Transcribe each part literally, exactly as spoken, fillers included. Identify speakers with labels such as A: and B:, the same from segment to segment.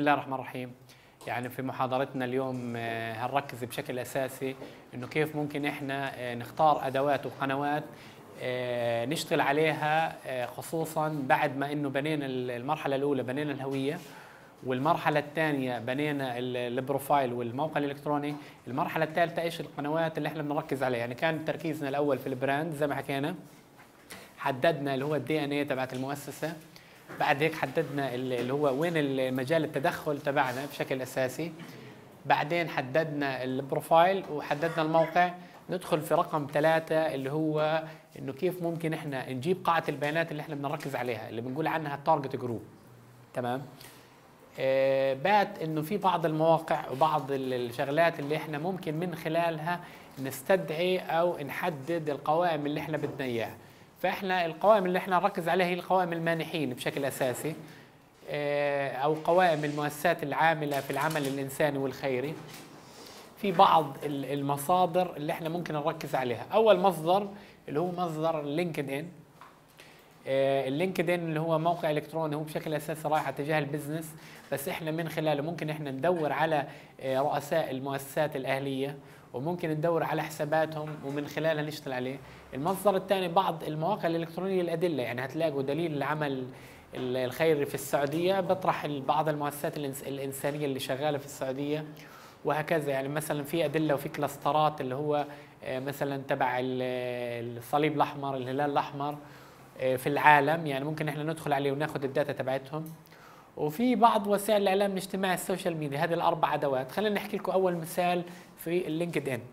A: الله الرحمن الرحيم. يعني في محاضرتنا اليوم هنركز بشكل أساسي إنه كيف ممكن إحنا نختار أدوات وقنوات نشتغل عليها، خصوصا بعد ما إنه بنينا المرحلة الأولى بنينا الهوية، والمرحلة الثانية بنينا البروفايل والموقع الإلكتروني. المرحلة الثالثة إيش القنوات اللي إحنا بنركز عليها؟ يعني كان تركيزنا الأول في البراند زي ما حكينا، حددنا اللي هو الدي ان اي تبعت المؤسسة. بعد هيك حددنا اللي هو وين المجال التدخل تبعنا بشكل اساسي. بعدين حددنا البروفايل وحددنا الموقع. ندخل في رقم ثلاثة اللي هو انه كيف ممكن احنا نجيب قاعة البيانات اللي احنا بنركز عليها، اللي بنقول عنها التارجت جروب. تمام. آه بعد انه في بعض المواقع وبعض الشغلات اللي احنا ممكن من خلالها نستدعي او نحدد القوائم اللي احنا بدنا اياها. فاحنا القوائم اللي احنا نركز عليها هي القوائم المانحين بشكل اساسي، او قوائم المؤسسات العامله في العمل الانساني والخيري. في بعض المصادر اللي احنا ممكن نركز عليها. اول مصدر اللي هو مصدر لينكد ان. اللينكد ان اللي هو موقع الكتروني، هو بشكل اساسي رايح اتجاه البزنس، بس احنا من خلاله ممكن احنا ندور على رؤساء المؤسسات الاهليه، وممكن ندور على حساباتهم ومن خلالها نشتغل عليه. المصدر الثاني بعض المواقع الإلكترونية الأدلة، يعني هتلاقوا دليل العمل الخيري في السعودية بطرح بعض المؤسسات الإنسانية اللي شغالة في السعودية وهكذا. يعني مثلا في أدلة وفي كلاسترات اللي هو مثلا تبع الصليب الأحمر، الهلال الأحمر في العالم، يعني ممكن احنا ندخل عليه وناخذ الداتا تبعتهم. وفي بعض وسائل الإعلام الاجتماعي، السوشيال ميديا. هذه الأربع أدوات. خلينا نحكي لكم أول مثال في اللينكد إن.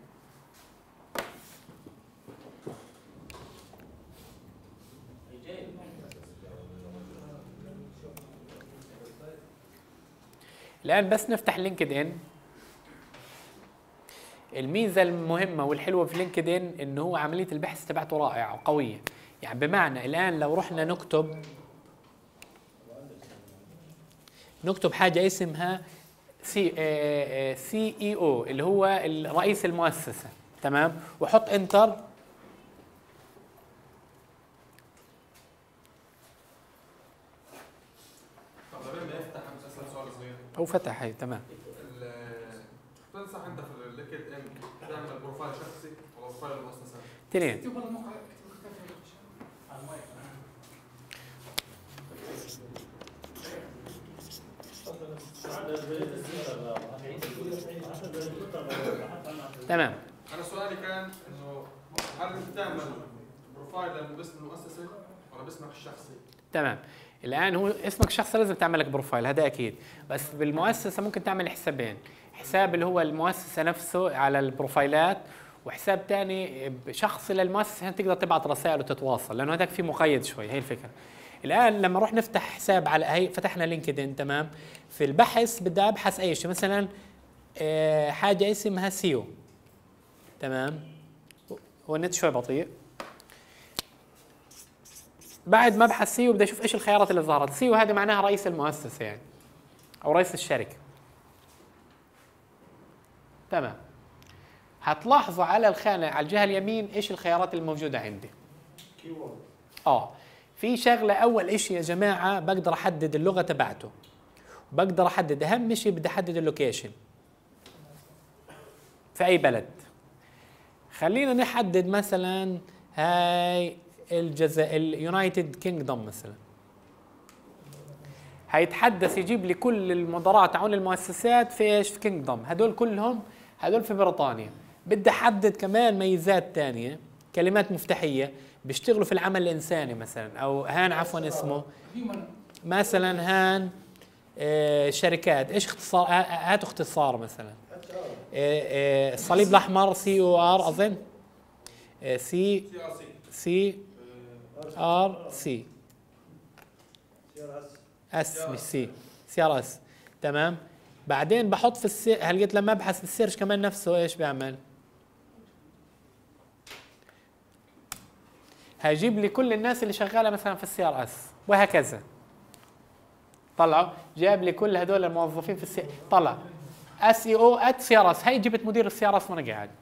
A: الآن بس نفتح لينكد إن. الميزة المهمة والحلوة في لينكد إن إنه هو عملية البحث تبعته رائعة وقوية. يعني بمعنى الآن لو رحنا نكتب نكتب حاجة اسمها سي سي اي او اللي هو رئيس المؤسسة، تمام، وحط انتر.
B: طب قبل ما يفتح اسال سؤال صغير.
A: هو فتح هي تمام.
B: تنصح انت في اللينكد ان تعمل بروفايل شخصي ولا بروفايل مؤسسه؟
A: اثنين. تمام.
B: انا سؤالي كان انه هل انت تعمل بروفايل باسم المؤسسه ولا باسمك الشخصي؟
A: تمام. الان هو اسمك الشخصي لازم تعمل لك بروفايل، هذا اكيد، بس بالمؤسسه ممكن تعمل حسابين، حساب اللي هو المؤسسه نفسه على البروفايلات، وحساب ثاني شخصي للمؤسسه تقدر تبعت رسائل وتتواصل، لانه هذاك في مقيد شوي. هي الفكره. الان لما نروح نفتح حساب على هي فتحنا لينكد ان، تمام، في البحث بدي ابحث اي شيء، مثلا حاجه اسمها سيو، تمام، هو النت شوي بطيء. بعد ما ابحث سيو بدي اشوف ايش الخيارات اللي ظهرت. سيو هذه معناها رئيس المؤسسه يعني، او رئيس الشركه. تمام. هتلاحظوا على الخانه على الجهه اليمين ايش الخيارات الموجوده عندي. اه في شغله، اول شيء يا جماعه بقدر احدد اللغه تبعته، بقدر احدد اهم شيء بدي احدد اللوكيشن في اي بلد. خلينا نحدد مثلا هاي الجزائر، اليونايتد كينجدوم مثلا. هيتحدث يجيب لي كل المدراء تاعون المؤسسات في ايش؟ في كينجدوم. هدول كلهم هدول في بريطانيا. بدي احدد كمان ميزات ثانيه، كلمات مفتاحيه بيشتغلوا في العمل الانساني مثلا، او هان عفوا اسمه مثلا هان آه شركات. ايش اختصار؟ هاتوا اختصار مثلا آه آه الصليب الاحمر سي او ار اظن آه سي سي ار سي اس مش سي سي ار اس. تمام. بعدين بحط في السير، هل قلت لما ابحث السيرش كمان نفسه ايش بيعمل؟ هيجيب لي كل الناس اللي شغاله مثلا في السي ار اس وهكذا. طلعوا جاب لي كل هذول الموظفين في السي، طلع اس اي او ات سي ار اس. هي جبت مدير السي ار اس وانا قاعد.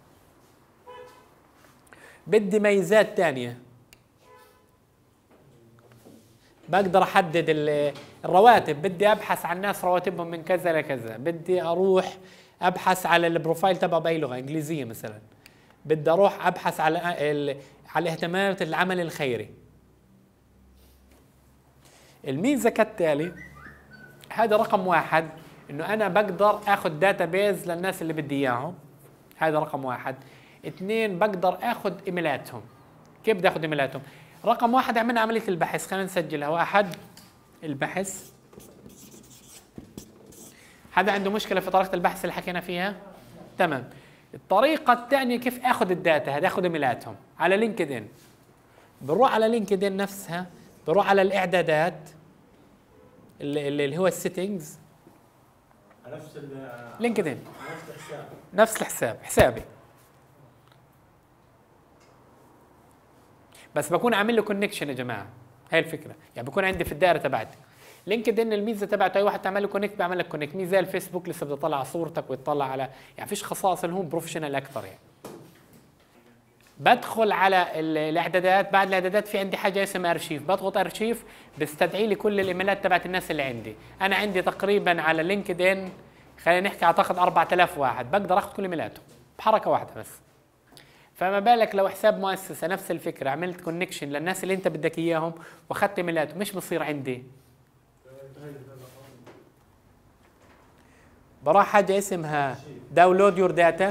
A: بدي ميزات ثانيه، بقدر احدد الرواتب بدي ابحث عن ناس رواتبهم من كذا لكذا، بدي اروح ابحث على البروفايل تبعه باي لغه انجليزيه مثلا، بدي اروح ابحث على على اهتمامات العمل الخيري. الميزه كالتالي، هذا رقم واحد، انه انا بقدر اخذ داتا بيز للناس اللي بدي اياهم، هذا رقم واحد. اثنين، بقدر اخذ ايميلاتهم. كيف بدي اخذ ايميلاتهم؟ رقم واحد، عملنا عمليه البحث، خلينا نسجلها. واحد، البحث. حدا عنده مشكله في طريقه البحث اللي حكينا فيها؟ تمام. الطريقه الثانيه كيف اخذ الداتا، هذا اخذ ايميلاتهم على لينكد ان. بنروح على لينكد ان نفسها، بروح على الاعدادات اللي, اللي هو السيتنجز،
C: نفس
A: لينكد ان،
C: نفس الحساب
A: نفس الحساب، حسابي، بس بكون عامل له كونكشن يا جماعه. هاي الفكره، يعني بكون عندي في الدائره تبعتي. لينكد ان الميزه تبعته اي واحد تعمل له كونكت بيعمل لك كونكت، ميزه زي الفيسبوك لسه بده يطلع على صورتك ويطلع على، يعني فيش خصائص اللي هو بروفيشنال اكثر. يعني بدخل على الاعدادات، بعد الاعدادات في عندي حاجه اسمها ارشيف، بضغط ارشيف بيستدعي لي كل الايميلات تبعت الناس اللي عندي. انا عندي تقريبا على لينكد ان خلينا نحكي اعتقد أربعة آلاف واحد، بقدر اخذ كل ايميلاتهم بحركه واحده بس. فما بالك لو حساب مؤسسه نفس الفكره، عملت كونكشن للناس اللي انت بدك اياهم واخذت ايميلاتهم، مش بصير عندي. بروح حاجه اسمها داونلود يور داتا،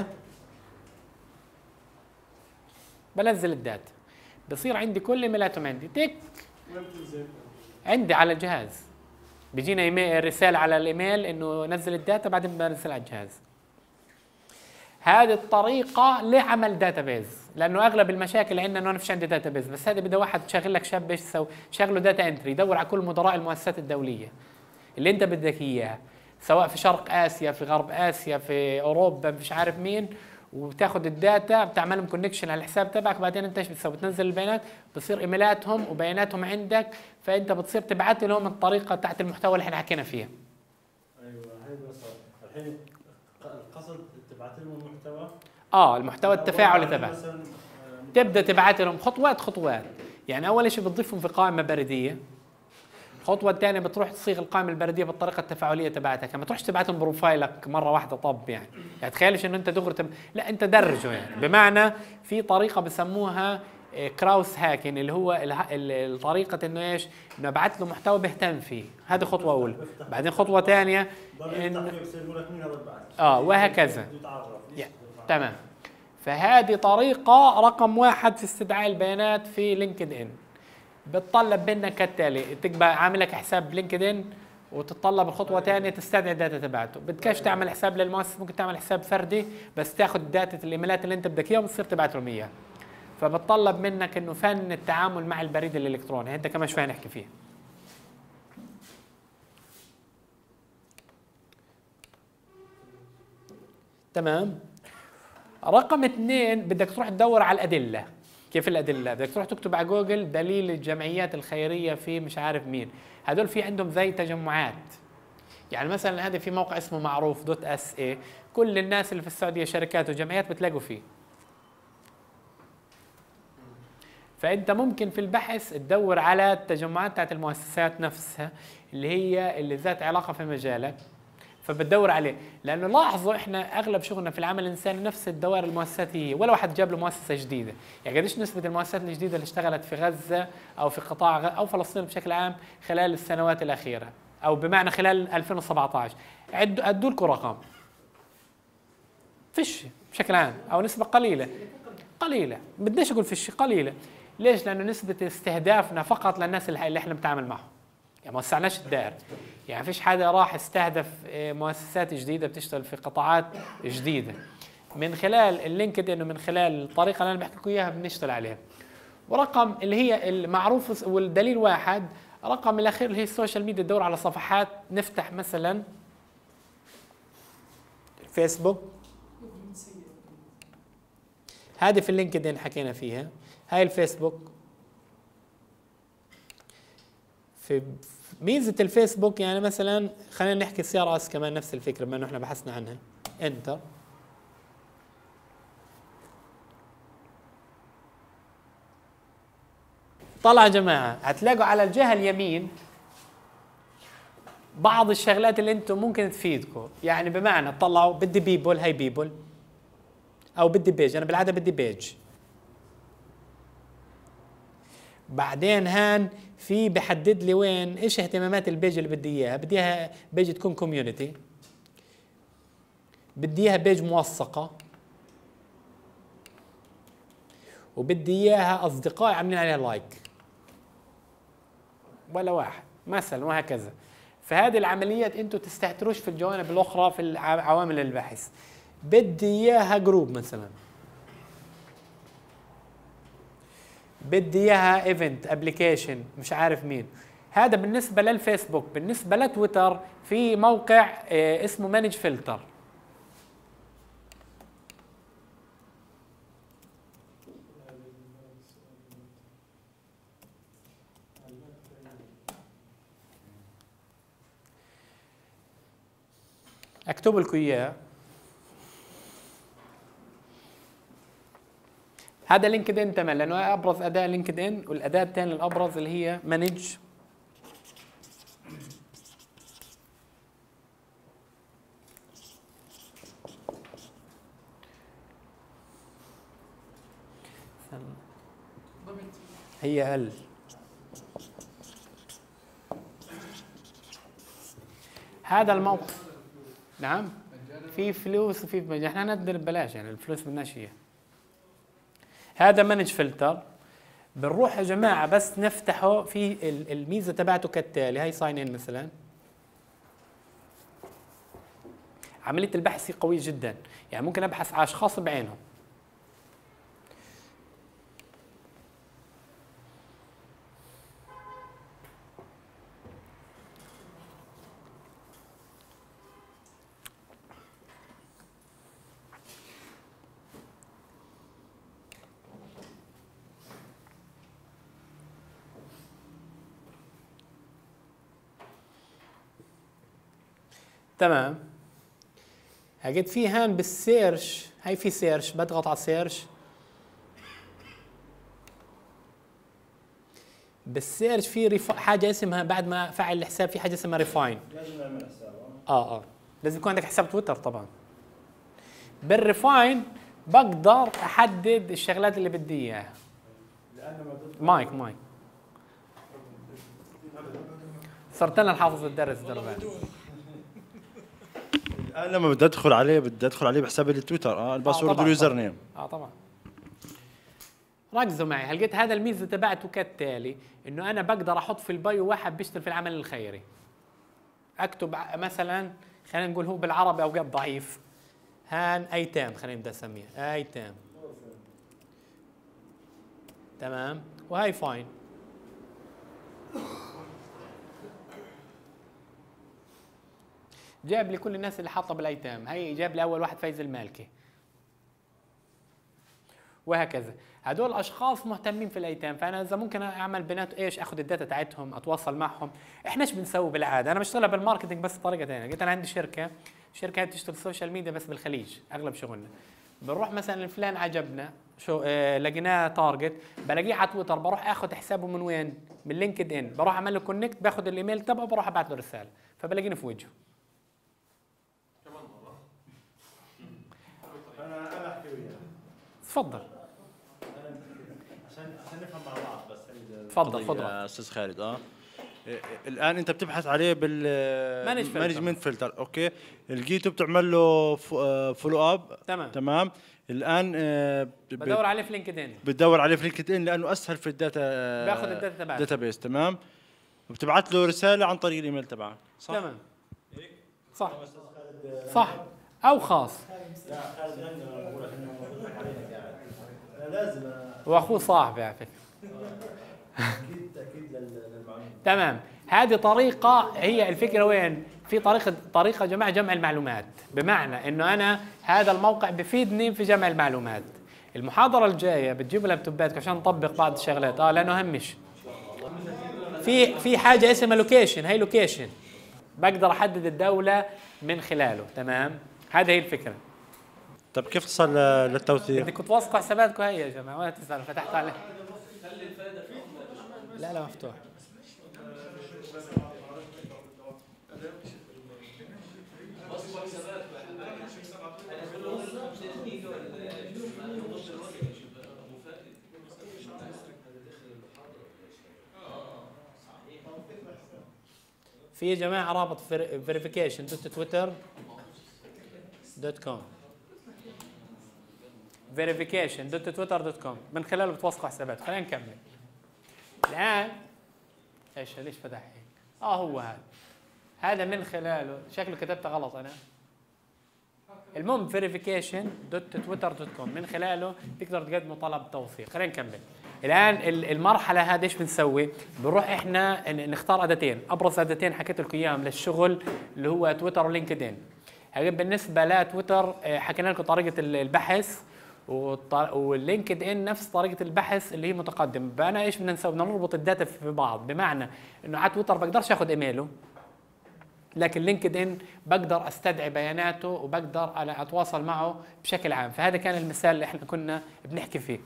A: بنزل الداتا، بصير عندي كل ايميلاتهم عندي تك عندي على الجهاز. بيجينا ايميل رساله على الايميل انه نزل الداتا، بعدين بنزل على الجهاز. هذه الطريقه لعمل داتابيز، لانه اغلب المشاكل عندنا انه انا فيش عندي داتابيز، بس هذا بده واحد شغل لك شاب ايش يسوي؟ شغله داتا انتري، يدور على كل مدراء المؤسسات الدوليه اللي انت بدك اياها، سواء في شرق اسيا، في غرب اسيا، في اوروبا، مش عارف مين، وبتاخذ الداتا بتعملهم كونكشن على الحساب تبعك. بعدين انت ايش بتسوي؟ بتنزل البيانات، بصير ايميلاتهم وبياناتهم عندك، فانت بتصير تبعت لهم الطريقه تاعت المحتوى اللي احنا حكينا فيها.
C: ايوه هيدا صار. الحين القصد تبعت لهم المحتوى،
A: اه المحتوى التفاعلي تبعك، تبدا تبعت لهم خطوات خطوات. يعني اول شيء بتضيفهم في قائمه بريديه، الخطوه الثانيه بتروح تصيغ القائمه البريديه بالطريقه التفاعليه تبعتك، ما تروحش تبعت لهم بروفايلك مره واحده طب يعني، يعني تخيلش انه انت دغري تب... لا انت درجه يعني، بمعنى في طريقه بسموها كراوس هاكين، اللي هو الطريقه انه ايش؟ انه ابعث له محتوى بيهتم فيه، هذه خطوه اولى. بعدين خطوه ثانيه إن... اه وهكذا يعني. تمام. فهذه طريقه رقم واحد في استدعاء البيانات في لينكد ان. بتطلب منك كالتالي، تبقى عامل لك حساب لينكد ان، وتتطلب الخطوه ثانيه تستدعي الداتا تبعته. بدكش تعمل حساب للمؤسسه، ممكن تعمل حساب فردي بس تاخذ داتا الايميلات اللي انت بدك اياها وتصير تبعت لهم اياها. فبتطلب منك انه فن التعامل مع البريد الالكتروني، انت كمان شوي نحكي فيه. تمام. رقم اثنين، بدك تروح تدور على الادله. كيف الادله؟ بدك تروح تكتب على جوجل دليل الجمعيات الخيريه في مش عارف مين، هدول في عندهم زي تجمعات. يعني مثلا هذا في موقع اسمه معروف دوت اس اي، كل الناس اللي في السعوديه شركات وجمعيات بتلاقوا فيه. فانت ممكن في البحث تدور على التجمعات تاعت المؤسسات نفسها اللي هي اللي ذات علاقه في مجالك، فبتدور عليه. لانه لاحظوا احنا اغلب شغلنا في العمل الانساني نفس الدوائر المؤسساتيه، ولا واحد جاب له مؤسسه جديده. يعني قديش نسبه المؤسسات الجديده اللي اشتغلت في غزه او في قطاع غ... او فلسطين بشكل عام خلال السنوات الاخيره، او بمعنى خلال ألفين وسبعة عشر، عدوا ادوا لكم رقم. فيش بشكل عام، او نسبه قليله قليله، بديش اقول فيش، قليله. ليش؟ لانه نسبه استهدافنا فقط للناس اللي احنا بنتعامل معهم، يعني ما وسعناش الدائره. يعني فيش حدا راح استهدف مؤسسات جديده بتشتغل في قطاعات جديده. من خلال اللينكد ان ومن خلال الطريقه اللي انا بحكي لكم اياها بنشتغل عليها. ورقم اللي هي المعروف والدليل واحد، رقم الاخير اللي هي السوشيال ميديا، تدور على صفحات. نفتح مثلا فيسبوك، هذه في اللينكد ان حكينا فيها، هاي الفيسبوك. في ميزه الفيسبوك يعني مثلا خلينا نحكي سي ار اس كمان نفس الفكره بما انه احنا بحثنا عنها. انتر. طلع يا جماعه، هتلاقوا على الجهه اليمين بعض الشغلات اللي انتم ممكن تفيدكم، يعني بمعنى تطلعوا بدي بيبل، هاي بيبل، او بدي بيج، انا بالعاده بدي بيج. بعدين هان في بحدد لي وين ايش اهتمامات البيج اللي بدي اياها، بدي اياها بيج تكون كوميونتي، بدي اياها بيج موثقه، وبدي اياها اصدقائي عاملين عليها لايك ولا واحد مثلا، وهكذا. فهذه العمليات انتم تستهتروش في الجوانب الاخرى في عوامل البحث. بدي اياها جروب مثلا، بدي اياها ايفنت ابلكيشن مش عارف مين. هذا بالنسبه للفيسبوك. بالنسبه لتويتر في موقع اه اسمه مانج فلتر. اكتب لكم اياه. هذا لينكد ان تمام، لانه ابرز اداه لينكد ان، والاداه الثانيه الابرز اللي هي مانج هي ال هذا الموقع. نعم في فلوس وفي بمجان. احنا ندر ببلاش، يعني الفلوس بدناش اياها. هذا مانج فلتر. بنروح يا جماعه بس نفتحه، في الميزه تبعته كالتالي. هاي ساين ان مثلا. عمليه البحث قويه جدا، يعني ممكن ابحث على اشخاص بعينهم. تمام. هجد في هان بالسيرش، هاي في سيرش، بضغط على سيرش. بالسيرش في ريف... حاجه اسمها بعد ما فعل الحساب في حاجه اسمها ريفاين.
C: لازم نعمل حساب.
A: اه اه لازم يكون عندك حساب تويتر طبعا. بالريفاين بقدر احدد الشغلات اللي بدي اياها. مايك مايك صرت انا الحافظ الدرس دربان.
C: الان لما بدي ادخل عليه بدي ادخل عليه بحساب التويتر، اه الباسورد واليوزر نيم.
A: اه طبعا. ركزوا معي. هلقيت هذا الميزه تبعته كالتالي، انه انا بقدر احط في البايو واحد بيشتغل في العمل الخيري. اكتب مثلا، خلينا نقول هو بالعربي اوقات ضعيف، هان ايتام، خلينا نبدا نسميها ايتام. تمام. وهي فاين. جاب لي كل الناس اللي حاطه بالايتام. هي جاب لي اول واحد فايز المالكي، وهكذا. هدول اشخاص مهتمين في الايتام، فانا اذا ممكن اعمل بيانات ايش، اخذ الداتا تاعتهم، اتواصل معهم. احنا ايش بنسوي بالعاده؟ انا بشتغل بالماركتنج بس بطريقه ثانيه. قلت انا عندي شركه، الشركه هي بتشتغل سوشيال ميديا بس بالخليج اغلب شغلنا. بنروح مثلا فلان عجبنا، شو اه لقيناه تارجت، بلاقيه على تويتر، بروح اخذ حسابه من وين؟ من لينكد ان، بروح اعمل له كونكت، باخذ الايميل تبعه، بروح ابعث له رساله، فبلاقيني في وجهه.
C: انا انا احكي وياه.
A: تفضل.
C: عشان عشان نفهم مع بعض بس.
A: تفضل تفضل
C: يا استاذ خالد. اه الان انت بتبحث عليه بال مانجمنت فلتر. اوكي. لقيته بتعمل له فولو اب.
A: تمام
C: تمام. الان آه
A: بدور عليه في لينكد ان.
C: بتدور عليه في لينكد ان لانه اسهل في الداتا.
A: باخذ الداتا تبعك.
C: داتا بيس. تمام. وبتبعت له رساله عن طريق الايميل تبعك. صح.
A: تمام. صح صح او خاص.
C: لا خالد انا بقول لك انه انا لازم.
A: واخوه صاحبي على فكره.
C: اكيد اكيد للمعلومه.
A: تمام. هذه طريقه، هي الفكره وين؟ في طريقه طريقه جمع جمع المعلومات، بمعنى انه انا هذا الموقع بفيدني في جمع المعلومات. المحاضره الجايه بتجيبوا لابتوباتك عشان نطبق بعض الشغلات، اه لانه همش. في في حاجه اسمها لوكيشن، هي لوكيشن بقدر احدد الدوله من خلاله. تمام. هذه هي الفكره.
C: طب كيف تصل للتوثيق؟
A: بدكم توثقوا حساباتكم هي يا جماعه، ولا تسالوا، فتحت عليه. لا لا مفتوح. في يا جماعه رابط فيريفيكيشن دوت تويتر دوت كوم فيريفيكيشن دوت تويتر دوت كوم من خلاله بتوثقوا حسابات. خلينا نكمل الان. ايش ليش فتح هيك؟ اه هو هذا هذا من خلاله شكله كتبته غلط انا. المهم فيريفيكيشن دوت تويتر دوت كوم من خلاله تقدر تقدموا طلب توثيق. خلينا نكمل الان. المرحله هذه ايش بنسوي؟ بنروح احنا نختار اداتين، ابرز اداتين حكيت لكم اياهم للشغل اللي هو تويتر ولينكد ان. بالنسبه لتويتر حكينا لكم طريقه البحث، واللينكد ان نفس طريقه البحث اللي هي متقدمه. فانا ايش بدنا نسوي؟ بدنا نربط الداتا في بعض، بمعنى انه على تويتر بقدرش اخذ ايميله، لكن لينكد ان بقدر استدعي بياناته وبقدر اتواصل معه بشكل عام. فهذا كان المثال اللي احنا كنا بنحكي فيه.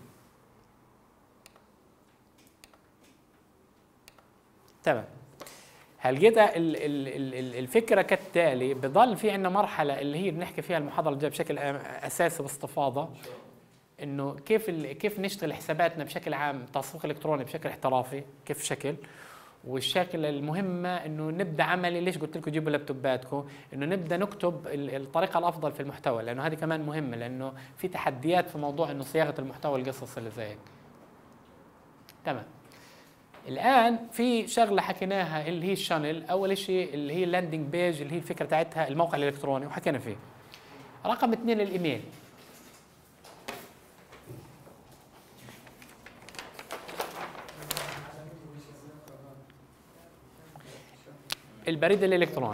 A: تمام. هلقيتها الفكره كالتالي. بضل في عندنا مرحله اللي هي بنحكي فيها المحاضره الجايه بشكل اساسي باستفاضه، انه كيف كيف نشتغل حساباتنا بشكل عام، تسويق الكتروني بشكل احترافي كيف شكل. والشكل المهمه انه نبدا عملي. ليش قلت لكم جيبوا لابتوباتكم؟ انه نبدا نكتب الطريقه الافضل في المحتوى، لانه هذه كمان مهمه، لانه في تحديات في موضوع انه صياغه المحتوى القصص اللي زي هيك. تمام. الان في شغله حكيناها اللي هي الشانل. اول شيء اللي هي اللاندنج بيج اللي هي الفكره تاعتها الموقع الالكتروني وحكينا فيه. رقم اثنين الايميل. البريد الالكتروني.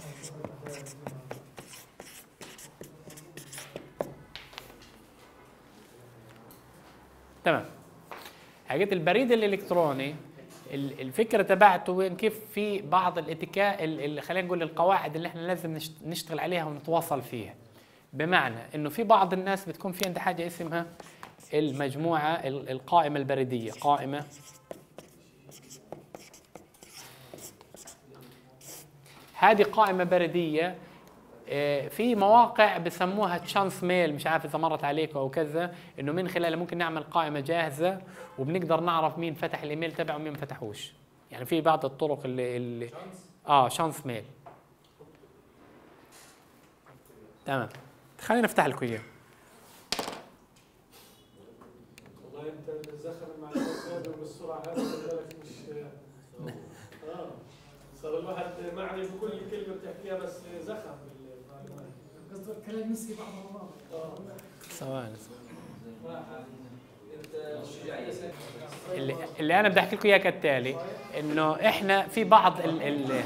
A: تمام. حاجات البريد الالكتروني الفكره تبعته وين كيف في بعض الاتيكا اللي خلينا نقول القواعد اللي احنا لازم نشتغل عليها ونتواصل فيها. بمعنى انه في بعض الناس بتكون في عندها حاجه اسمها المجموعه القائمه البريديه. قائمه هذه قائمه بريديه. في مواقع بسموها تشانس ميل، مش عارف اذا مرت عليكم او كذا، انه من خلالها ممكن نعمل قائمه جاهزه وبنقدر نعرف مين فتح الايميل تبعه ومين ما فتحوش. يعني في بعض الطرق اللي, اللي اه شانس ميل. تمام. خلينا نفتح لكم اياه.
D: والله انت بتزخر المعلومات بالسرعه هذه بالك مش اه صار الواحد معني بكل كلمه بتحكيها بس زخم بالمعلومات. قصدك الكلام نسي بعض المرات. اه
A: ثواني. اللي, اللي انا بدي احكي لكم اياه كالتالي، انه احنا في بعض ال ال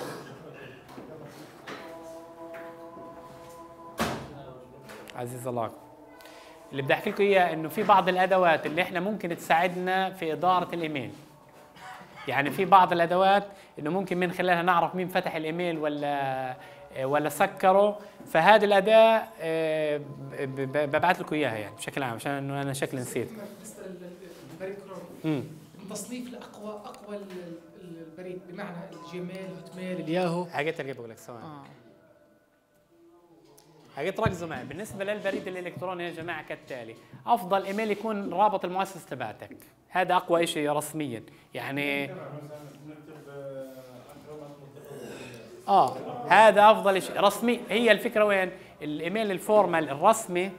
A: عزيز الله، اللي بدي احكي لكم اياه انه في بعض الادوات اللي احنا ممكن تساعدنا في اداره الايميل. يعني في بعض الادوات انه ممكن من خلالها نعرف مين فتح الايميل ولا ولا سكره. فهذه الاداه ببعث لكم اياها يعني بشكل عام، عشان انه انا شكلي نسيت.
E: بالنسبه للبريد كروم تصنيف لاقوى اقوى البريد، بمعنى الجيميل، هوت ميل، الياهو.
A: حاجات اللي بقول لك ثواني. حاجات ركزوا معي. بالنسبه للبريد الالكتروني يا جماعه كالتالي، افضل ايميل يكون رابط المؤسسه تبعتك. هذا اقوى شيء رسميا يعني. اه هذا افضل شيء رسمي. هي الفكره وين؟ الايميل الفورمال الرسمي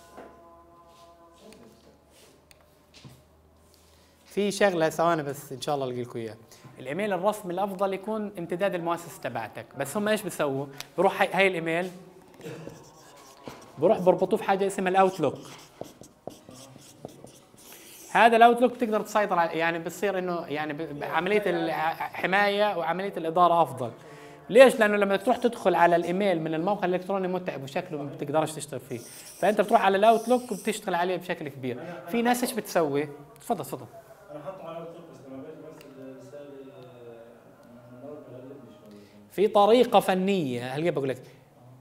A: في شغله ثواني بس ان شاء الله القي لكم اياها. الايميل الرسمي الافضل يكون امتداد المؤسسه تبعتك. بس هم ايش بيسووا؟ بروح هاي, هاي الايميل بروح بربطوه في حاجه اسمها الاوتلوك. هذا الاوتلوك بتقدر تسيطر على، يعني بتصير انه يعني عمليه الحمايه وعمليه الاداره افضل. ليش؟ لانه لما تروح تدخل على الايميل من الموقع الالكتروني متعب وشكله ما بتقدرش تشتغل فيه، فانت بتروح على الاوتلوك وبتشتغل عليه بشكل كبير. في ناس ايش بتسوي؟ تفضل تفضل.
D: انا حاطه على الاوتلوك بس لما باجي برسل رساله
A: في طريقه فنيه. هل بقول لك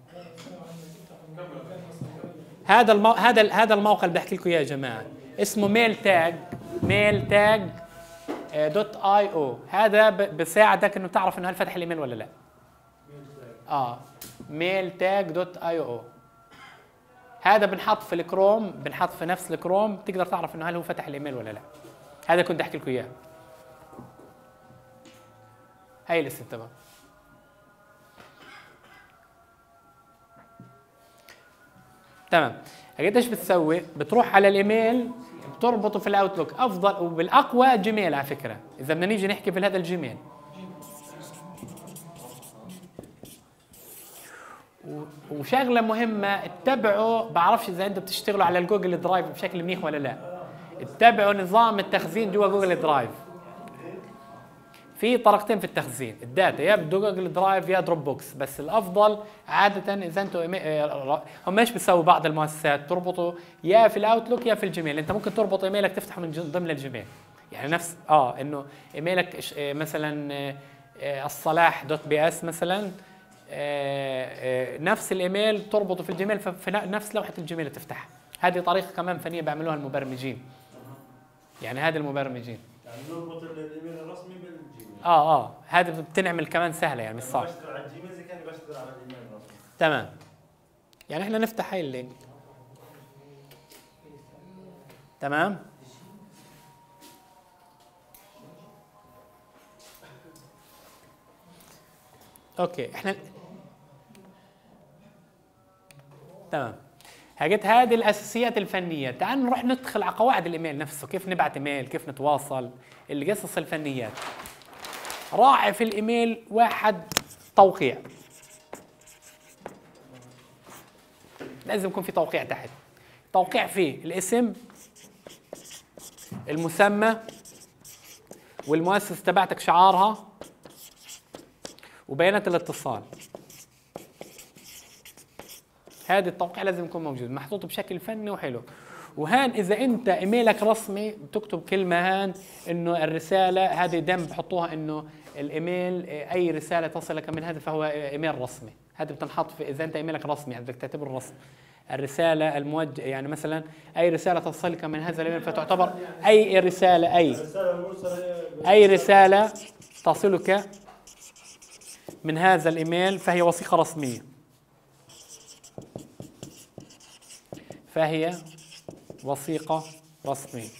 A: هذا المو... هذا هذا الموقع اللي بحكي لكم اياه يا جماعه اسمه ميل تاج ميل تاج دوت اي او. هذا بيساعدك انه تعرف انه هل فتح الايميل ولا لا. اه ميل تاج دوت اي او. هذا بنحط في الكروم، بنحط في نفس الكروم تقدر تعرف انه هل هو فتح الايميل ولا لا. هذا كنت احكي لكم اياه. هاي الاسم تمام. تمام. قد ايش بتسوي؟ بتروح على الايميل بتربطه في الاوتلوك افضل وبالاقوى جيميل على فكره، اذا بدنا نيجي نحكي في هذا الجيميل. وشغله مهمه اتبعوا، بعرفش اذا انتم بتشتغلوا على الجوجل درايف بشكل منيح ولا لا، اتبعوا نظام التخزين جوا جوجل درايف. في طريقتين في التخزين الداتا، يا جوجل درايف يا دروب بوكس، بس الافضل عاده اذا انتم هم ايش بيسووا بعض المؤسسات تربطوا يا في الاوتلوك يا في الجيميل. انت ممكن تربط ايميلك تفتحه من ضمن الجيميل، يعني نفس اه انه ايميلك مثلا الصلاح دوت بي اس مثلا نفس الايميل تربطه في الجيميل في نفس لوحه الجيميل تفتحها. هذه طريقه كمان فنيه بيعملوها المبرمجين، يعني هذا المبرمجين
C: يعني نربط الايميل الرسمي بالجيميل.
A: اه اه هذا بتنعمل كمان سهله يعني مش صعب.
C: بشتغل على الجيميل زي كاني بشتغل على الايميل الرسمي.
A: تمام. يعني احنا نفتح هاي اللينك. تمام. اوكي احنا تمام. حاجات هذه الاساسيات الفنيه. تعال نروح ندخل على قواعد الايميل نفسه، كيف نبعت ايميل، كيف نتواصل، اللي قصص الفنيات. راعي في الايميل واحد توقيع، لازم يكون في توقيع تحت. توقيع فيه الاسم، المسمى، والمؤسسه تبعتك شعارها، وبيانات الاتصال. هذا التوقيع لازم يكون موجود محطوط بشكل فني وحلو. وهان اذا انت ايميلك رسمي بتكتب كلمه هان انه الرساله هذه دائما بحطوها انه الايميل اي رساله تصلك من هذا فهو ايميل رسمي. هذا بتنحط في اذا انت ايميلك رسمي يعني بدك تعتبره رسمي. الرساله الموجه يعني مثلا اي رساله تصلك من هذا الايميل فتعتبر اي رساله اي اي رساله تصلك من هذا الايميل فهي وثيقه رسميه. فهي وثيقة رسمية.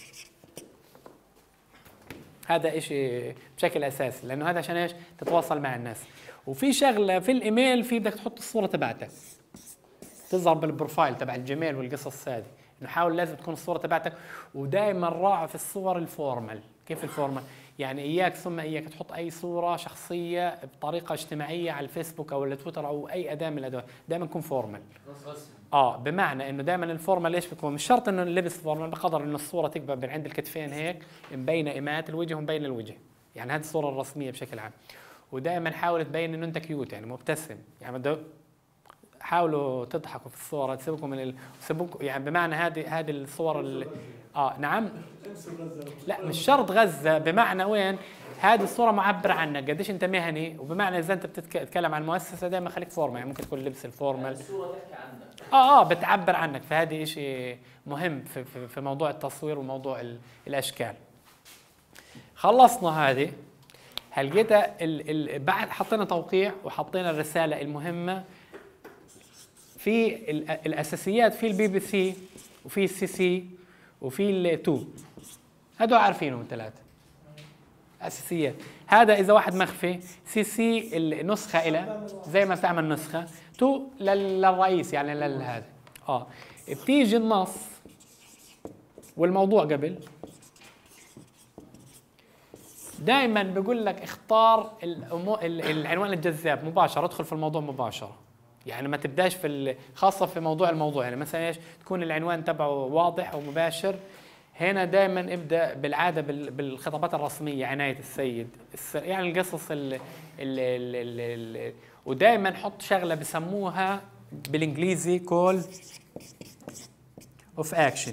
A: هذا إشي بشكل أساسي، لأنه هذا عشان إيش؟ تتواصل مع الناس. وفي شغلة في الإيميل في بدك تحط الصورة تبعتك تظهر بالبروفايل تبع الجيميل والقصص هذه، إنه حاول لازم تكون الصورة تبعتك. ودائما راعي في الصور الفورمال. كيف الفورمال؟ يعني إياك ثم إياك تحط أي صورة شخصية بطريقة اجتماعية على الفيسبوك أو التويتر أو أي أداة من الأدوات، دائما تكون فورمال. اه بمعنى انه دائما الفورمال ليش بيكون مش شرط انه اللبس فورمال، بقدر انه الصوره تقبل من عند الكتفين هيك مبينه ايمات الوجه ومبين الوجه، يعني هذه الصوره الرسميه بشكل عام. ودائما حاول تبين انه انت كيوت يعني مبتسم، يعني بده حاولوا تضحكوا في الصوره تسيبكم من ال... تسيبكم يعني بمعنى هذه هذه الصور ال... اه نعم لا مش شرط غزه، بمعنى وين هذه الصوره معبره عنك قديش انت مهني، وبمعنى اذا انت بتتكلم عن مؤسسه دائما خليك فورمال، يعني ممكن تكون لبس الفورمال
F: الصوره تحكي عنك
A: اه اه بتعبر عنك. فهذه شيء مهم في, في في موضوع التصوير وموضوع الاشكال. خلصنا هذه. هلقيتها ال ال بعد حطينا توقيع وحطينا الرساله المهمه في الاساسيات، في البي بي سي وفي السي سي وفي التو، هذول عارفينهم ثلاثه اساسيات. هذا اذا واحد مخفي، سي سي النسخه إلى زي ما بتعمل نسخه، تو للرئيس يعني لهذا اه بتيجي النص والموضوع قبل. دائما بقول لك اختار العنوان الجذاب مباشره، ادخل في الموضوع مباشره، يعني ما تبداش في خاصه في موضوع الموضوع، يعني مثلا ايش تكون العنوان تبعه واضح ومباشر. هنا دائما ابدا بالعاده بالخطابات الرسميه، عنايه السيد يعني القصص ال ال ال ال ودائما حط شغله بسموها بالانجليزي كول اوف اكشن.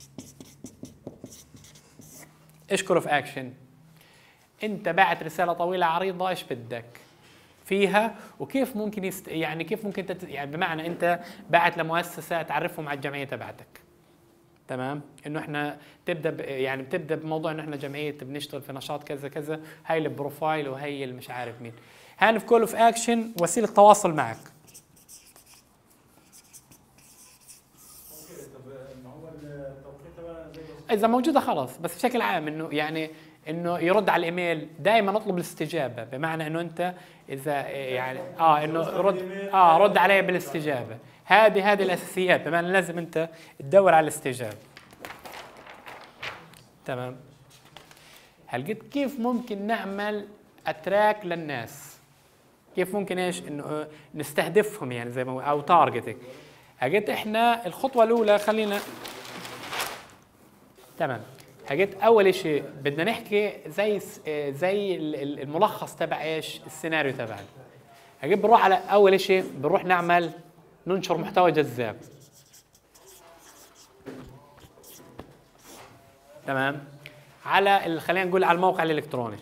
A: ايش كول اوف اكشن؟ انت بعت رساله طويله عريضه ايش بدك فيها وكيف ممكن يست... يعني كيف ممكن تت... يعني بمعنى انت بعت لمؤسسه تعرفهم على الجمعيه تبعتك، تمام؟ انه احنا تبدا ب... يعني بتبدا بموضوع انه احنا جمعيه بنشتغل في نشاط كذا كذا، هاي البروفايل وهي اللي مش عارف مين. هان في كول اوف اكشن وسيله تواصل معك. اذا موجوده خلاص، بس بشكل عام انه يعني انه يرد على الايميل. دائما اطلب الاستجابه، بمعنى انه انت اذا يعني اه انه رد اه رد عليه بالاستجابه. هذه هذه الاساسيات، بمعنى لازم انت تدور على الاستجابه. تمام. هل كيف ممكن نعمل اتراك للناس؟ كيف ممكن ايش انه نستهدفهم يعني زي ما او تارجتنج. هجيت احنا الخطوه الاولى خلينا تمام. هجيت اول شيء بدنا نحكي زي زي الملخص تبع ايش السيناريو تبعنا. هجيب بنروح على اول شيء بنروح نعمل ننشر محتوى جذاب. تمام. على خلينا نقول على الموقع الالكتروني.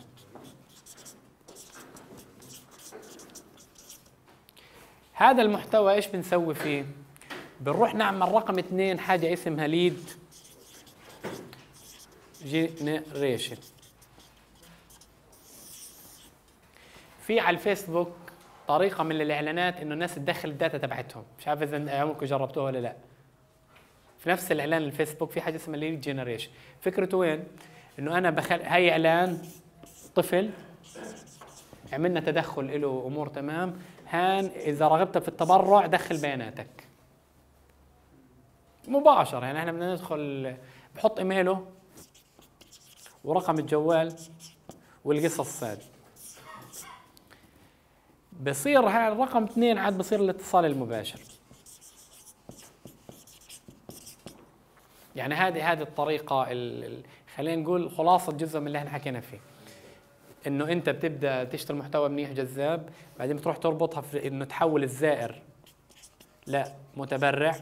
A: هذا المحتوى ايش بنسوي فيه؟ بنروح نعمل رقم اثنين حاجه اسمها ليد جينيريشن. في على الفيسبوك طريقه من الاعلانات انه الناس تدخل الداتا تبعتهم، مش عارف اذا عمركم جربتوها ولا لا. في نفس الاعلان الفيسبوك في حاجه اسمها ليد جينيريشن. فكرته وين؟ انه انا بخل هي اعلان طفل عملنا تدخل له امور تمام، هان اذا رغبت في التبرع دخل بياناتك مباشره. يعني احنا بدنا ندخل بحط ايميله ورقم الجوال والقصص هذه. بصير هذا الرقم اثنين عاد بصير الاتصال المباشر. يعني هذه هذه الطريقه خلينا نقول خلاصه جزء من اللي احنا حكينا فيه. انه انت بتبدا تشتغل محتوى منيح جذاب، بعدين بتروح تربطها في انه تحول الزائر لا متبرع،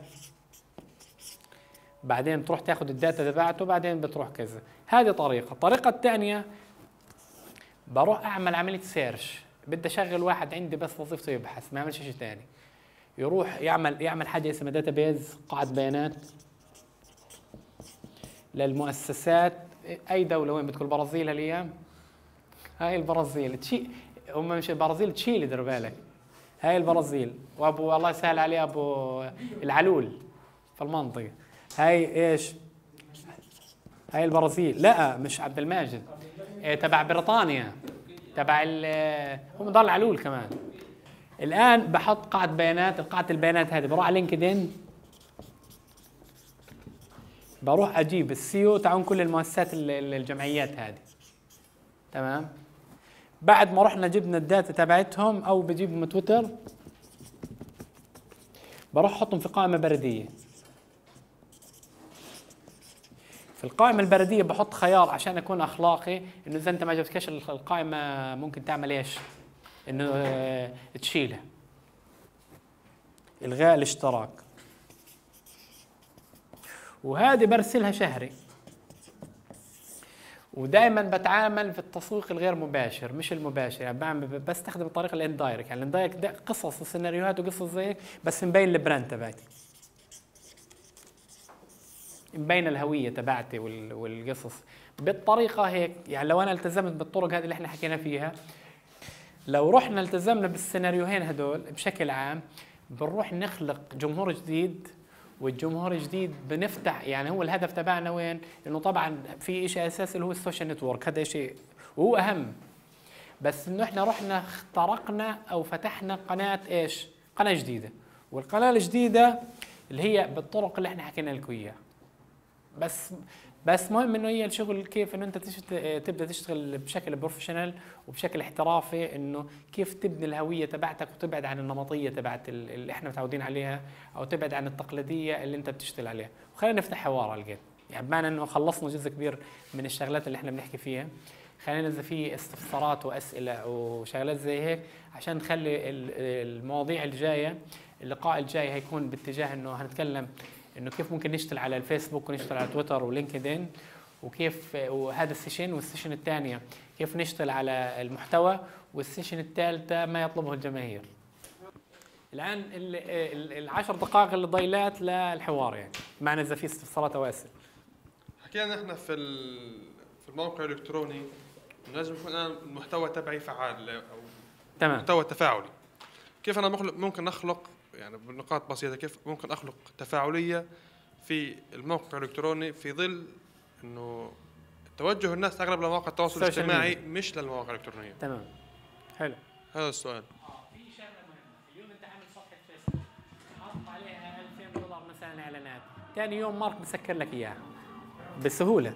A: بعدين بتروح تاخذ الداتا تبعته، بعدين بتروح كذا. هذه طريقه. الطريقه الثانيه بروح اعمل عمليه سيرش. بدي اشغل واحد عندي بس وظيفته يبحث ما يعملش شيء ثاني، يروح يعمل يعمل حاجه اسمها داتا بيز، قاعده بيانات للمؤسسات. اي دوله وين بدكم؟ البرازيل هالايام، هاي البرازيل تشي هم مش البرازيل تشيلي دير بالك، هاي البرازيل. وابو الله يسهل عليه ابو العلول في المنطقه. هاي ايش؟ هاي البرازيل. لا مش عبد الماجد، إيه تبع بريطانيا، تبع هم ضل العلول كمان. الان بحط قاعده بيانات، القاعده البيانات هذه بروح على لينكدين، بروح اجيب السيو تاعون كل المؤسسات الجمعيات هذه. تمام. بعد ما رحنا جبنا الداتا تبعتهم او بجيب من تويتر، بروح احطهم في قائمه برديه. في القائمه البرديه بحط خيار عشان اكون اخلاقي، انه اذا انت ما عجبتكش القائمه ممكن تعمل ايش؟ انه تشيلها. الغاء الاشتراك. وهذه برسلها شهري. ودائما بتعامل في التسويق الغير مباشر مش المباشر، يعني بعمل بستخدم الطريقه الاندايركت. يعني الاندايركت قصص وسيناريوهات وقصص زي بس مبين البراند تبعتي، مبين الهويه تبعتي والقصص بالطريقه هيك. يعني لو انا التزمت بالطرق هذه اللي احنا حكينا فيها، لو رحنا التزمنا بالسيناريوهين هدول بشكل عام، بنروح نخلق جمهور جديد. والجمهور الجديد بنفتح، يعني هو الهدف تبعنا وين؟ انه طبعا في شيء اساسي اللي هو السوشيال نتورك، هذا شيء وهو اهم. بس انه احنا رحنا اخترقنا او فتحنا قناه ايش؟ قناه جديده. والقناه الجديده اللي هي بالطرق اللي احنا حكينا لكم اياها. بس بس مهم انه هي الشغل كيف انه انت تبدا تشتغل بشكل بروفيشنال وبشكل احترافي، انه كيف تبني الهويه تبعتك وتبعد عن النمطيه تبعت اللي احنا متعودين عليها، او تبعد عن التقليديه اللي انت بتشتغل عليها. وخلينا نفتح حوار على الجيم، يعني بمعنى انه خلصنا جزء كبير من الشغلات اللي احنا بنحكي فيها. خلينا اذا في استفسارات واسئله وشغلات زي هيك، عشان نخلي المواضيع الجايه، اللقاء الجاي هيكون باتجاه انه هنتكلم انه كيف ممكن نشتغل على الفيسبوك ونشتغل على تويتر ولينكدين، وكيف وهذا السيشن. والسيشن الثانيه كيف نشتغل على المحتوى، والسيشن الثالثه ما يطلبه الجماهير. الان العشر دقائق اللي ضيلات للحوار، يعني معنا اذا في استفسارات او اسئله.
B: حكينا احنا في في الموقع الالكتروني لازم يكون انا المحتوى تبعي فعال او
A: تمام.
B: محتوى تفاعلي. كيف انا ممكن اخلق، يعني بنقاط بسيطه، كيف ممكن اخلق تفاعليه في الموقع الالكتروني في ظل انه توجه الناس اغلب لمواقع التواصل الاجتماعي مش للمواقع الالكترونيه؟
A: تمام. حلو.
B: هذا السؤال.
A: اه في شغله مهمه. اليوم انت عامل صفحه فيسبوك حاط عليها اعلان اعلانات، ثاني يوم مارك مسكر لك اياها بسهوله.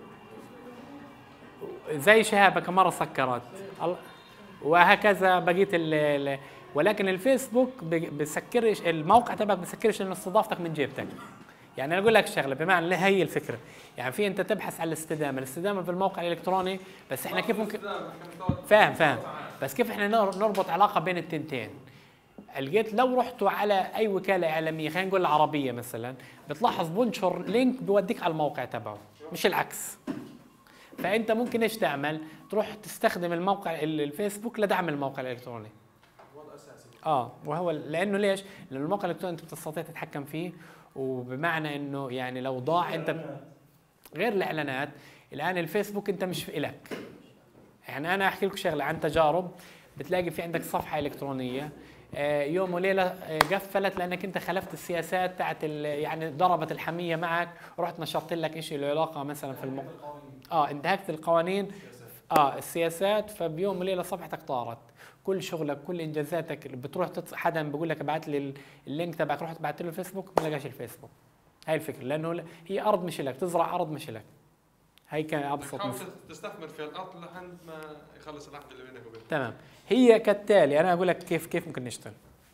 A: زي شهابه كم مره سكرت، وهكذا بقيه ال، ولكن الفيسبوك بسكرش الموقع تبعك، بسكرش انه استضافتك من جيبتك. يعني انا اقول لك شغله، بمعنى هي الفكره، يعني في انت تبحث على الاستدامه، الاستدامه في الموقع الالكتروني، بس احنا كيف ممكن فاهم فاهم بس كيف احنا نربط علاقه بين التنتين؟ لقيت لو رحتوا على اي وكاله اعلاميه، خلينا نقول العربيه مثلا، بتلاحظ بنشر لينك بيوديك على الموقع تبعه، مش العكس. فانت ممكن ايش تعمل؟ تروح تستخدم الموقع الفيسبوك لدعم الموقع الالكتروني. وضع اساسي. اه وهو لانه ليش؟ لانه الموقع الالكتروني انت بتستطيع تتحكم فيه، وبمعنى انه يعني لو ضاع انت غير الاعلانات، الان الفيسبوك انت مش إلك. يعني انا احكي لكم شغله عن تجارب، بتلاقي في عندك صفحه الكترونيه يوم وليله قفلت لانك انت خالفت السياسات تاعت يعني ضربت الحميه معك، ورحت نشرت لك شيء له علاقه مثلا في الموقع اه انتهكت القوانين اه السياسات، فبيوم وليله صفحتك طارت، كل شغلك كل انجازاتك بتروح تتص... حدا بيقول لك ابعت لي اللينك تبعك، رحت بعت له الفيسبوك ما لقاش الفيسبوك. هاي الفكره، لانه هي ارض مش لك، تزرع ارض مش لك. هي كان ابسط.
B: حاول تستثمر في الارض لحد ما يخلص العقد اللي بينك وبينه.
A: تمام. هي كالتالي، انا اقول لك كيف كيف ممكن نشتغل.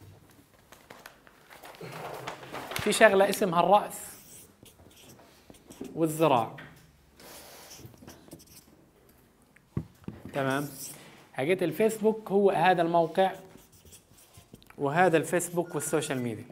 A: في شغله اسمها الراس والذراع. تمام. حقيقة الفيسبوك هو هذا الموقع، وهذا الفيسبوك والسوشيال ميديا.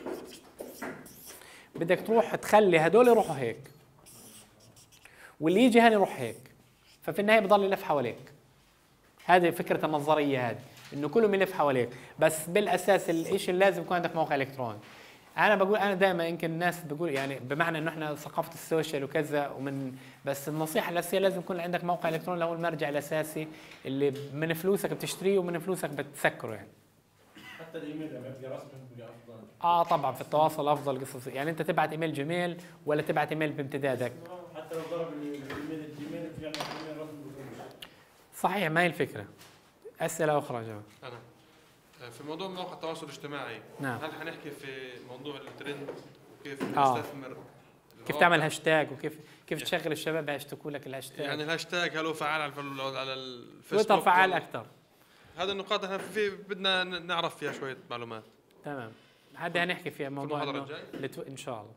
A: بدك تروح تخلي هدول يروحوا هيك، واللي يجي هنا يروح هيك، ففي النهايه بضل يلف حواليك. هذه فكره النظريه، هذه انه كلهم يلف حواليك، بس بالاساس الشيء اللي لازم يكون عندك موقع الكتروني. انا بقول انا دائما، يمكن الناس بقول يعني بمعنى انه احنا ثقافه السوشيال وكذا ومن، بس النصيحه الاساسيه لازم يكون عندك موقع الكتروني، هو المرجع الاساسي اللي من فلوسك بتشتريه ومن فلوسك بتسكره. يعني
C: حتى الايميل لما يبقى رسمي بيبقى افضل.
A: اه طبعا في التواصل افضل قصص، يعني انت تبعت ايميل جيميل ولا تبعت ايميل بامتدادك؟
C: حتى لو ضرب الايميل الجيميل في عندك ايميل رسمي.
A: صحيح، ما هي الفكره. اسئله اخرى جواب.
B: انا في موضوع مواقع التواصل الاجتماعي،
A: نعم.
B: هل حنحكي في موضوع الترند وكيف
A: آه.
B: نستثمر،
A: كيف تعمل هاشتاج، وكيف كيف تشغل الشباب يشتكوا لك الهاشتاج؟
B: يعني الهاشتاج هل هو فعال على على الفيسبوك؟
A: تويتر فعال اكثر.
B: هذا النقاط احنا في بدنا نعرف فيها شويه معلومات.
A: تمام. هذه هنحكي فيها موضوع
B: انه
A: لتو... ان شاء الله.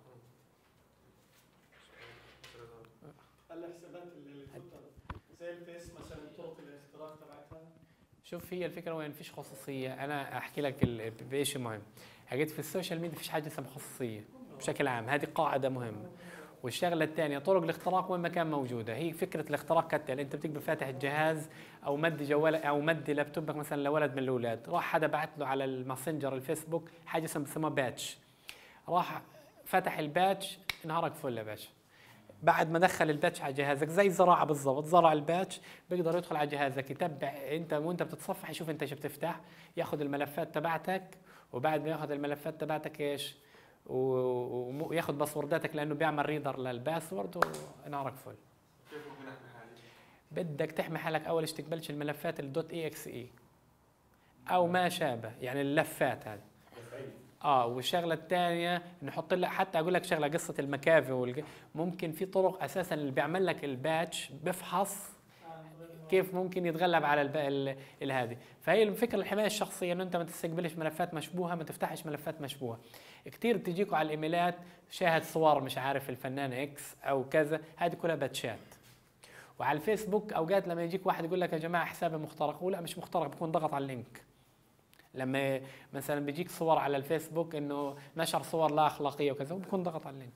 D: الحسابات اللي تويتر زي الفيس مثلا، طرق الاختراق تبعتها.
A: شوف هي الفكره وين فيش خصوصيه، انا احكي لك ال... بشيء مهم. حكيت في السوشيال ميديا فيش حاجه اسمها خصوصيه بشكل عام، هذه قاعده مهمه. والشغله الثانيه طرق الاختراق وين ما كان موجوده، هي فكره الاختراق كالتالي، انت بتقدر فاتح الجهاز او مدي جوال او مدي لابتوبك مثلا لولد من الاولاد، راح حدا بعت له على الماسنجر الفيسبوك حاجه اسمها باتش، راح فتح الباتش انهارك فل يا باشا. بعد ما دخل الباتش على جهازك زي زراعه بالضبط، زرع الباتش بيقدر يدخل على جهازك يتبع انت وانت بتتصفح، يشوف انت ايش بتفتح، ياخذ الملفات تبعتك، وبعد ما ياخذ الملفات تبعتك ايش وياخذ باسورداتك لانه بيعمل ريدر للباسورد وانهارك فل.
B: كيف ممكن احمي حالي؟
A: بدك تحمي حالك اول شيء تقبلش الملفات الدوت اي اكس اي او ما شابه، يعني اللفات هذه. اه والشغله الثانيه نحط لك، حتى اقول لك شغله قصه المكافي والج... ممكن في طرق اساسا اللي بيعمل لك الباتش بفحص كيف ممكن يتغلب على الب... هذه. فهي الفكره الحمايه الشخصيه انه انت ما تستقبلش ملفات مشبوهه، ما تفتحش ملفات مشبوهه. كثير بتجيكوا على الايميلات شاهد صور مش عارف الفنان اكس او كذا، هذه كلها باتشات. وعلى الفيسبوك اوقات لما يجيك واحد يقول لك يا جماعه حسابي مخترق، ولا مش مخترق، بكون ضغط على اللينك. لما مثلا بيجيك صور على الفيسبوك انه نشر صور لا اخلاقيه وكذا، وبكون ضغط على اللينك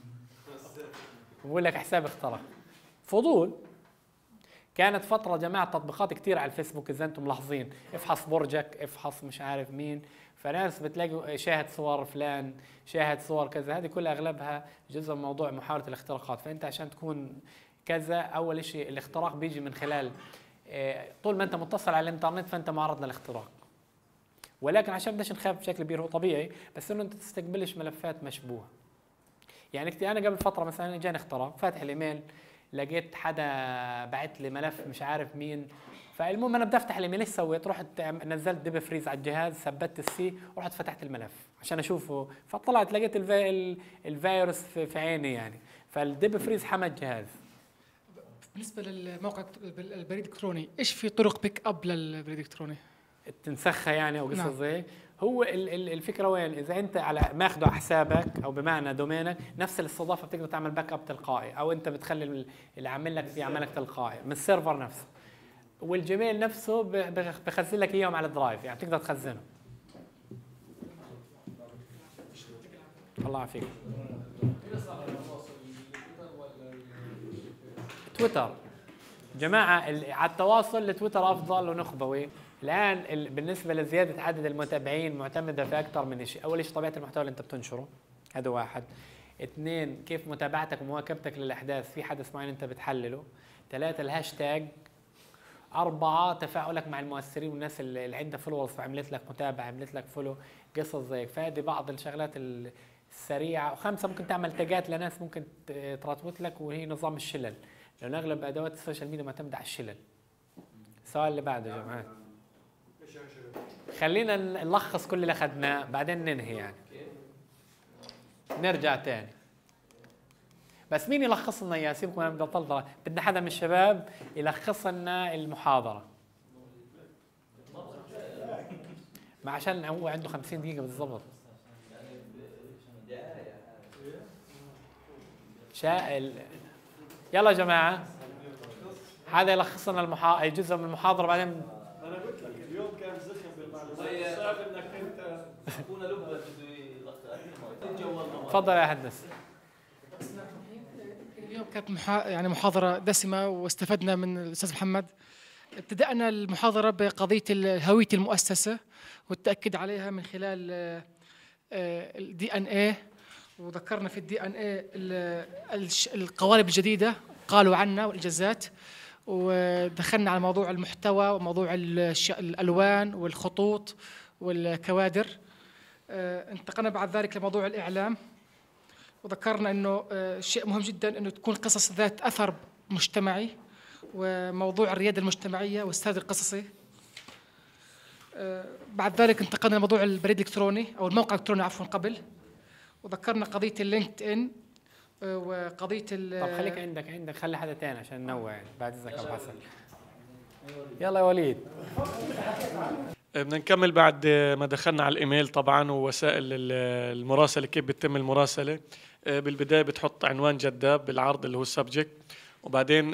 A: بقول لك حسابي اخترق. فضول. كانت فتره جماعه تطبيقات كثير على الفيسبوك اذا انتم ملاحظين، افحص برجك، افحص مش عارف مين، فناس بتلاقي شاهد صور فلان، شاهد صور كذا، هذه كلها اغلبها جزء من موضوع محاوله الاختراقات. فانت عشان تكون كذا، اول شيء الاختراق بيجي من خلال طول ما انت متصل على الانترنت فانت معرض للاختراق. ولكن عشان بدناش نخاف بشكل كبير، هو طبيعي، بس انه انت تستقبلش ملفات مشبوهه. يعني انا قبل فتره مثلا جاني اختراق، فاتح الايميل لقيت حدا بعت لي ملف مش عارف مين. فالمهم انا بدي افتح الايميل، ايش سويت؟ رحت نزلت ديب فريز على الجهاز، ثبت السي ورحت فتحت الملف عشان اشوفه، فطلعت لقيت الفي... الفيروس في... في عيني يعني. فالديب فريز حمى الجهاز.
E: بالنسبه للموقع البريد الالكتروني، ايش في طرق بيك اب للبريد الالكتروني؟
A: تنسخها يعني او قصص
E: نعم.
A: زي هو الفكره وين؟ اذا انت على ماخذه على حسابك او بمعنى دومينك، نفس الاستضافه بتقدر تعمل باك اب تلقائي، او انت بتخلي اللي عامل لك يعمل لك تلقائي من السيرفر نفسه. والجيميل نفسه بخزن لك اياهم على الدرايف، يعني تقدر تخزنه. الله يعافيك. تويتر جماعه على التواصل، لتويتر افضل ونخبوي. الان بالنسبه لزياده عدد المتابعين معتمده في اكثر من شيء. اول شيء طبيعه المحتوى اللي انت بتنشره، هذا واحد. اثنين، كيف متابعتك ومواكبتك للاحداث، في حدث معين انت بتحلله. ثلاثه، الهاشتاج. أربعة، تفاعلك مع المؤثرين والناس اللي عندها فولورز، فعملت لك متابعة، عملت لك فولو، قصص زيك. فهذه بعض الشغلات السريعة. وخمسة، ممكن تعمل تاجات لناس ممكن تراتوت لك، وهي نظام الشلل، لأن أغلب أدوات السوشيال ميديا معتمدة على الشلل. السؤال اللي بعده يا جماعة. خلينا نلخص كل اللي أخذناه بعدين ننهي يعني. نرجع تاني. بس مين يلخص لنا اياه؟ سيبكم انا بدي اطلع، بدنا حدا من الشباب يلخص لنا المحاضره. ما عشان هو عنده خمسين دقيقه بالضبط. شائل. يلا يا جماعه، هذا يلخص لنا المحا... جزء من المحاضره بعدين.
D: انا قلت لك اليوم كان زخم بالمعلومات، صعب انك انت
F: تكون لبه
A: تفضل يا هندس.
E: اليوم كانت محا... يعني محاضرة دسمة واستفدنا من الأستاذ محمد. ابتدأنا المحاضرة بقضية هوية المؤسسة والتأكد عليها من خلال الدي ان اي، وذكرنا في الدي ان اي القوالب الجديدة قالوا عنا والإجازات، ودخلنا على موضوع المحتوى وموضوع الألوان والخطوط والكوادر. انتقلنا بعد ذلك لموضوع الإعلام، وذكرنا انه شيء مهم جدا انه تكون قصص ذات اثر مجتمعي، وموضوع الرياده المجتمعيه والسرد القصصي. بعد ذلك انتقلنا لموضوع البريد الالكتروني او الموقع الالكتروني عفوا قبل، وذكرنا قضيه اللينكد ان وقضيه ال
A: طب خليك عندك عندك خلي حدا ثاني عشان ننوع يعني بعد اذنك ابو حسن. يلا يا وليد.
B: بدنا نكمل بعد ما دخلنا على الايميل طبعا ووسائل المراسله، كيف بتتم المراسله. بالبدايه بتحط عنوان جذاب بالعرض اللي هو السبجكت، وبعدين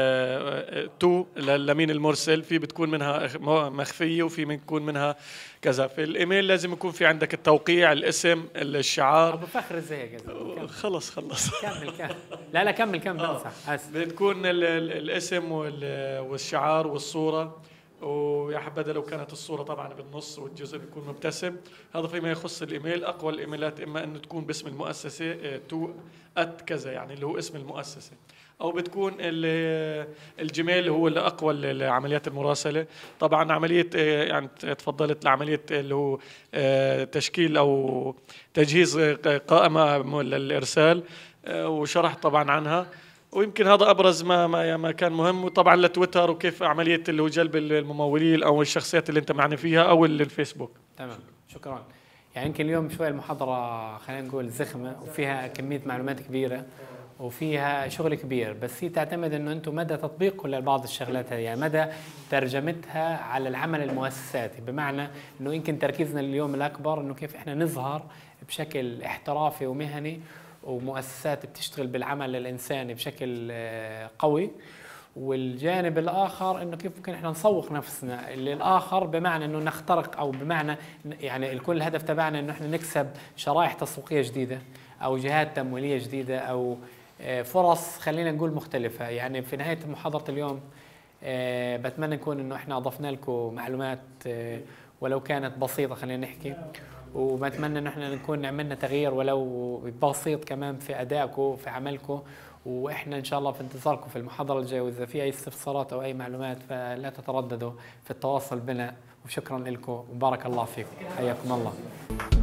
B: تو لمين المرسل، في بتكون منها مخفيه وفي بتكون منها كذا. في الايميل لازم يكون في عندك التوقيع، الاسم، الشعار.
A: ابو فخر ازاي كذا.
B: خلص خلص
A: كمل كمل. لا لا كمل كمل بمسح.
B: بتكون الاسم والشعار والصوره، ويا حبذا لو كانت الصورة طبعا بالنص والجزء بيكون مبتسم. هذا فيما يخص الإيميل. أقوى الإيميلات إما أنه تكون باسم المؤسسة تو أت كذا، يعني اللي هو اسم المؤسسة، أو بتكون الجيميل هو اللي أقوى لعمليات المراسلة. طبعا عملية يعني تفضلت لعملية اللي هو تشكيل أو تجهيز قائمة للإرسال، وشرحت طبعا عنها، ويمكن هذا ابرز ما ما ما كان مهم. وطبعا لتويتر وكيف عمليه اللي هو جلب الممولين او الشخصيات اللي انت معني فيها او الفيسبوك.
A: تمام، شكرا. يعني يمكن اليوم شوي المحاضره خلينا نقول زخمه وفيها كميه معلومات كبيره وفيها شغل كبير، بس هي تعتمد انه انتم مدى تطبيقكم لبعض الشغلات هذه، يعني مدى ترجمتها على العمل المؤسساتي، بمعنى انه يمكن تركيزنا اليوم الاكبر انه كيف احنا نظهر بشكل احترافي ومهني ومؤسسات بتشتغل بالعمل الإنساني بشكل قوي، والجانب الآخر إنه كيف ممكن إحنا نسوق نفسنا للآخر، بمعنى إنه نخترق أو بمعنى يعني الكل الهدف تبعنا إنه إحنا نكسب شرائح تسويقية جديدة أو جهات تمويلية جديدة أو فرص خلينا نقول مختلفة. يعني في نهاية محاضرة اليوم بتمنى نكون إنه إحنا أضفنا لكم معلومات ولو كانت بسيطة خلينا نحكي، وبتمنى ان احنا نكون عملنا تغيير ولو بسيط كمان في ادائكم في عملكم، واحنا ان شاء الله في انتظاركم في المحاضره الجايه، واذا في اي استفسارات او اي معلومات فلا تترددوا في التواصل بنا، وشكرا لكم وبارك الله فيكم، حياكم الله.